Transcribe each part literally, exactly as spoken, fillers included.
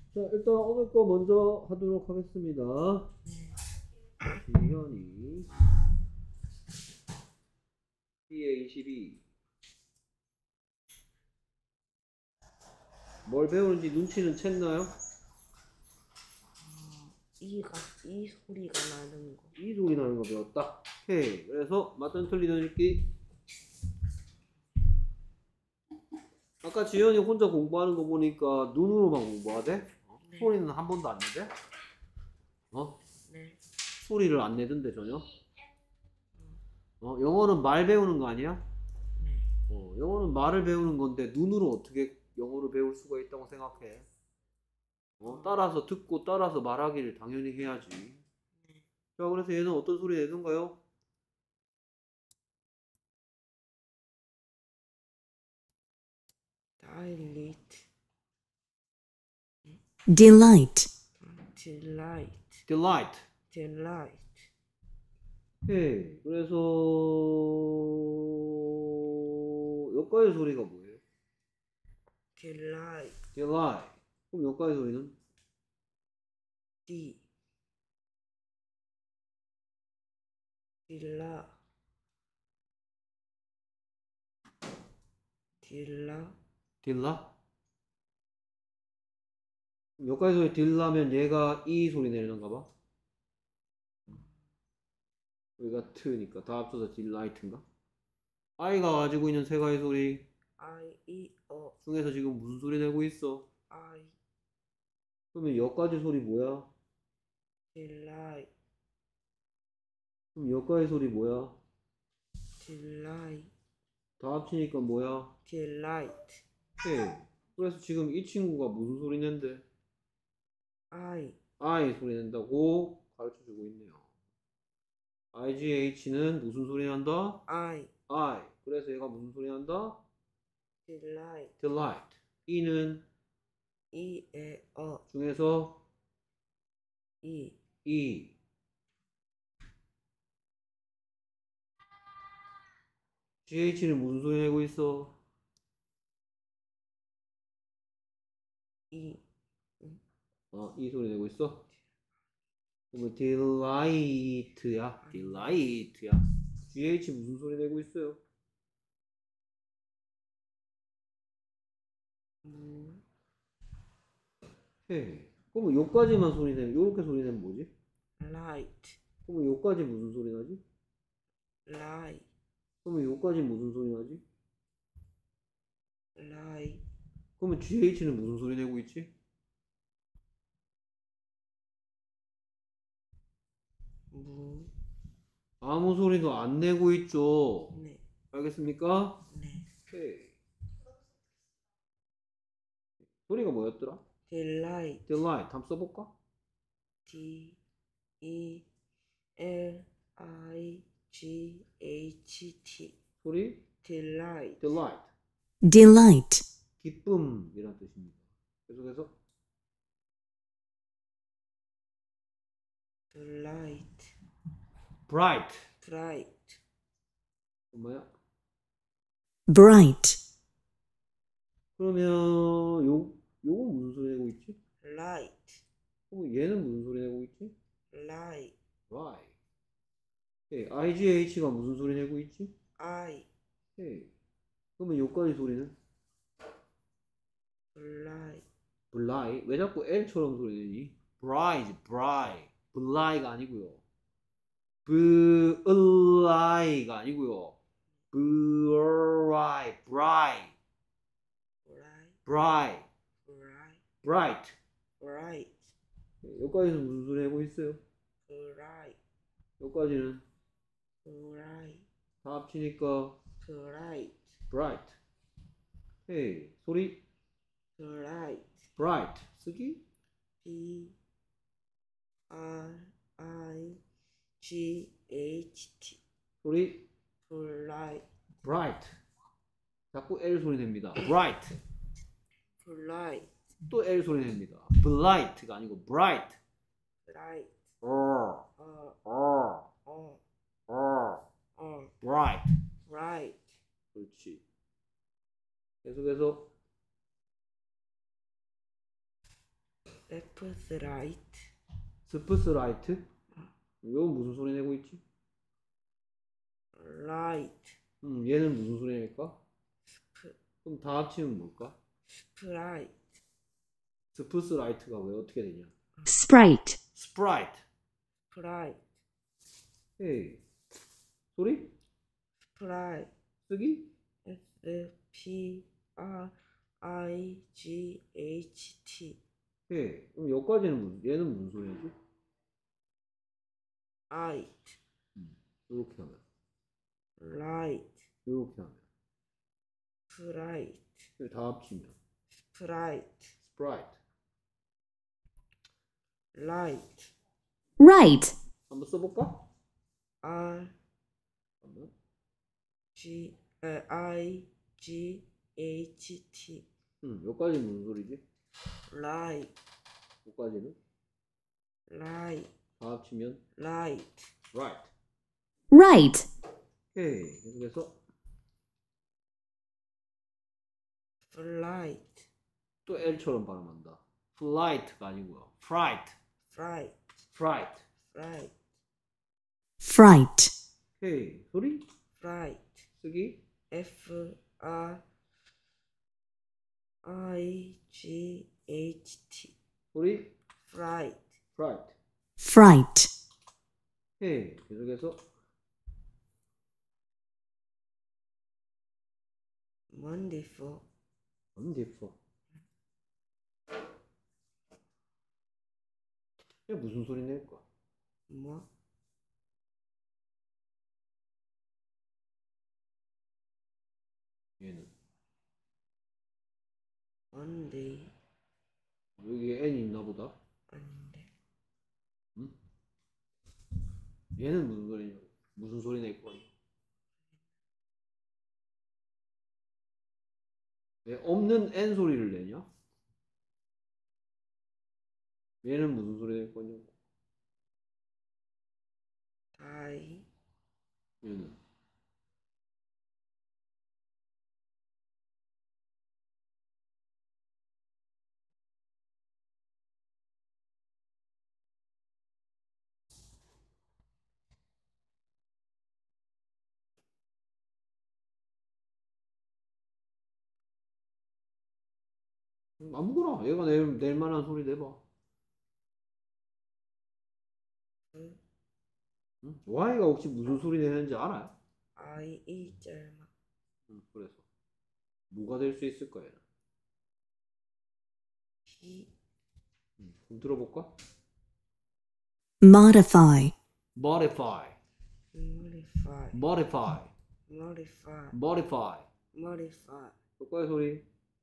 자, 일단 오늘 거 먼저 하도록 하겠습니다. 지현이 B에 이십이. 뭘 배우는지 눈치는 챘나요? 이가 이 소리가 나는 거. 이 소리 나는 거 배웠다. 오케이. 그래서 맞든 틀리든 읽기. 아까 지현이 혼자 공부하는 거 보니까 눈으로만 공부하대? 어? 네. 소리는 한 번도 안 내대? 어? 네. 소리를 안 내던데 전혀? 어? 영어는 말 배우는 거 아니야? 네. 어, 영어는 말을 배우는 건데 눈으로 어떻게 영어를 배울 수가 있다고 생각해? 어? 따라서 듣고 따라서 말하기를 당연히 해야지. 네. 자, 그래서 얘는 어떤 소리 내던가요? Dilate. delight, Delight. delight. Delight. 오케이. 그래서 여기까지 소리가 뭐예요? Delight. delight. 그럼 여기까지 소리는? D. 딜라. 딜라. 딜라? 여기까지 소리 딜라면 얘가 이 소리 내는가 봐. 여기가 트니까 다 합쳐서 딜라이트인가? 아이가 가지고 있는 세 가지 소리 I E O. 중에서 지금 무슨 소리 내고 있어? I. 그러면 여기까지 소리 뭐야? Delight. 그럼 여기까지 소리 뭐야? Delight. 다 합치니까 뭐야? Delight. 오케이. 그래서 지금 이 친구가 무슨 소리 낸대? I. I 소리 낸다고 가르쳐주고 있네요. 아이지에이치는 무슨 소리 난다? I. I. 그래서 얘가 무슨 소리 난다? Delight. delight. E는 E. E. O. 중에서 E. E. 지에이치는 무슨 소리 내고 있어? E. 어, 이 소리 내고 있어? 그러면 delight야. delight야. 지에이치 무슨 소리 내고 있어요? 무. 해. 그러면 요까지만 소리 내면, 요렇게 소리 내면 뭐지? Light. 그러면 요까지 무슨 소리 나지? Light. 그러면 요까지 무슨 소리 나지? Light. 그러면 지에이치는 무슨 소리 내고 있지? 무. 아무 소리도 안 내고 있죠. 네. 알겠습니까? 네. 오케이. 소리가 뭐였더라? Delight. delight. 한번 써볼까? D. E. L. I. G. H. T. 소리? Delight. delight. delight, 기쁨이란 뜻입니다. 계속해서 Delight. bright. Bright. 뭐야? bright, 그러면 요 요건 무슨 소리 내고 있지? Light. 그럼 얘는 무슨 소리 내고 있지? Light. right. 오케이. 아이지에이치가 무슨 소리 내고 있지? I. 오케이. 그러면 요까지 소리는? Light. 블라이. 왜 자꾸 L처럼 소리 내니? 브라이지, 브라이. 블라이가 아니고요. 블라이가 아니고요. 브라이, 브라이, Bright. 브라이, Bright. 브라이트. Bright. 여기까지는 무슨 소리 하고 있어요? Bright. 여기까지는 Bright. 다 합치니까 Bright. bright. 헤이, 소리 Bright. bright. 쓰기? B. R. I. G. H. T. 소리 Bright. bright. 자꾸 L 소리 냅니다. bright. Bright. 또 L 소리 냅니다. blight가 아니고 bright. Bright. or, Uh. or, Uh. or, Uh. bright. Bright. 그렇지. 계속해서 left, right, 스프스라이트? 이거 무슨 소리 내고 있지? right, 음, 얘는 무슨 소리 낼까? sp, 그럼 다 합치면 뭘까? sprite, 스프스라이트가 왜 어떻게 되냐? Sprite. 스프라이트. sprite, 헤이. 소리? sprite, 쓰기? S P R I G H T, 헤이. 그럼 여기까지는 무슨, 얘는 무슨 소리지? right, 이렇게 하면. right, 이렇게 하면. sprite, 이걸 다 합치면. sprite, 스프라이트. right, Right. 한번 써볼까? R 한번. G 에, I G H T, 음, 여기까지는 무슨 소리지? right, 여기까지는? right, 다 합치면. right, right. Right. 오케이. 계속해서 flight, 또 L처럼 발음한다. flight가 아니고요. fright. fright, fright. fright, Fright. 오케이. 소리? fright, 쓰기? F R I G H T, 소리? fright, fright. Fright. 오케이. 계속해서 wonderful, wonderful. 얘 무슨 소리 낼까? 뭐, 얘는 Monday, 여기에 N이 있나 보다. 아닌데, 응? 얘는 무슨 소리냐? 무슨 소리 낼 거야? 왜 없는 N 소리를 내냐? 얘는 무슨 소리 낼 거냐고. die, 얘는 음, 아무거나 얘가 낼, 낼 만한 소리 내봐. 응? 응? Y가 혹시 무슨 소리 내는지 알아요? I E 짤마, 응, 그래서 뭐가 될 수 있을 거예요. T, 응, 그럼 들어볼까? Modify. modify, modify, modify, modify, modify. modify, 효과의 소리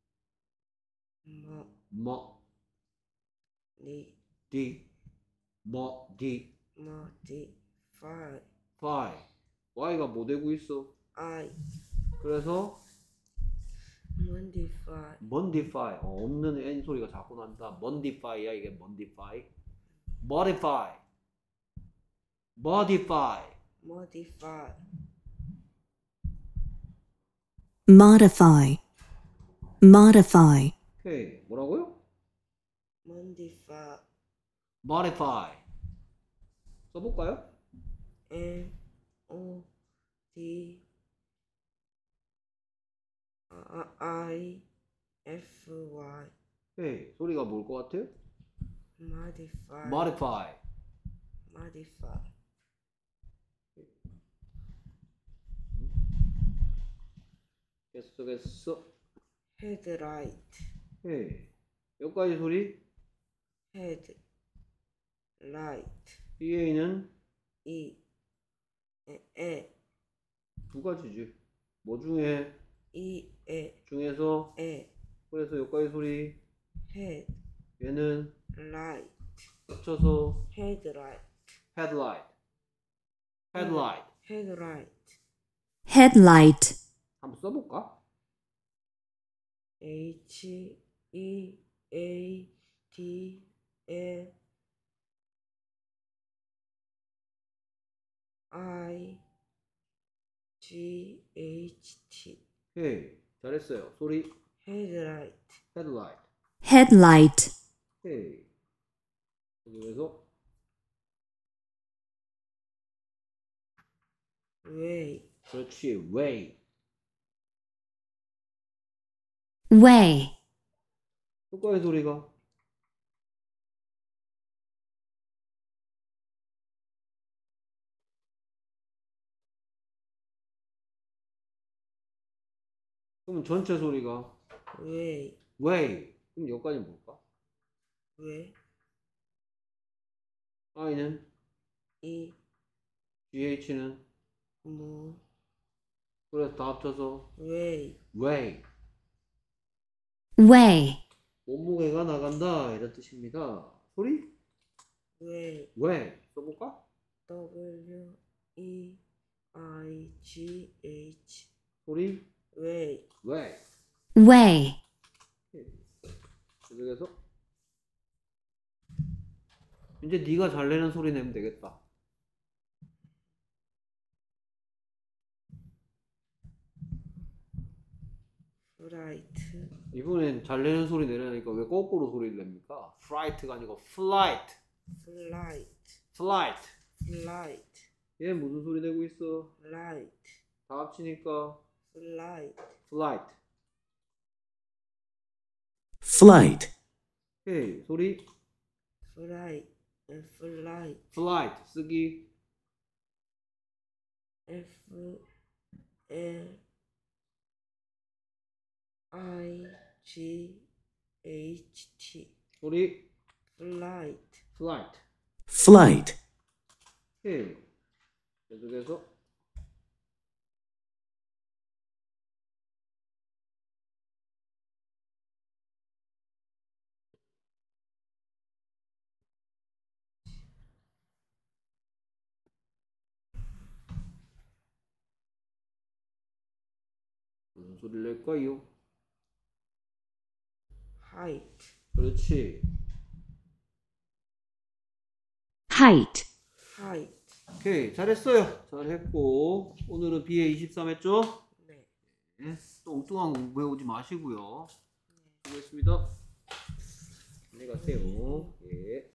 mo, 뭐, di, D, 뭐, D, modify, fy. Y가 뭐 되고 있어? I, 그래서 modify, modify. 어, 없는 N 소리가 자꾸 난다. modify야 이게 modify. modify, modify. modify, Modify. Modify. 오케이. 뭐라고요? modify, modify. 써볼까요? M O D I F Y, 오케이. 소리가 뭘 것 같아요? modify, modify. modify, 계속해서 headlight, 오케이. 여기까지 소리 head, light, 뒤에는 E, 에, 에, 두 가지지. 뭐 중에 E, 에, 중에서 에, 그래서 여기까지 소리 head, 얘는 light, 합쳐서 headlight, headlight. headlight. headlight, Headlight. 한번 써볼까? H, E, A, D, L, I, G, H, T, 오케이. 잘했어요. 소리 headlight, headlight. Headlight. 오케이. 그래서 way, 그렇지. way. way, 효과의 소리가 그럼 전체 소리가 way, way. 그럼 여기까지 뭘까? way, I는 이, GH는 무, 그래서 다 합쳐서 way, way. way, 몸무게가 나간다 이런 뜻입니다. 소리? way, way. 써볼까? W, E, I, G, H, 소리? way, way. way, 계속해서 이제 네가 잘 내는 소리 내면 되겠다. flight, 이번엔 잘 내는 소리 내려니까 왜 거꾸로 소리를 냅니까? fright가 아니고 flight. flight, flight. flight, 얘 무슨 소리 내고 있어? flight, 다 합치니까 flight, flight. flight, 오케이. 소리 flight, flight, flight 쓰기 F, L, I, G, H, T, 소리 flight, flight. flight, 오케이. 계속해서 무슨 소리를 낼까요? height, 그렇지. height, height, 오케이. 잘했어요. 잘했고 오늘은 비에 이십삼 했죠? 네, 네. 또 엉뚱한 공부 해오지 마시고요. 수고했습니다. 안녕히 가세요. 예.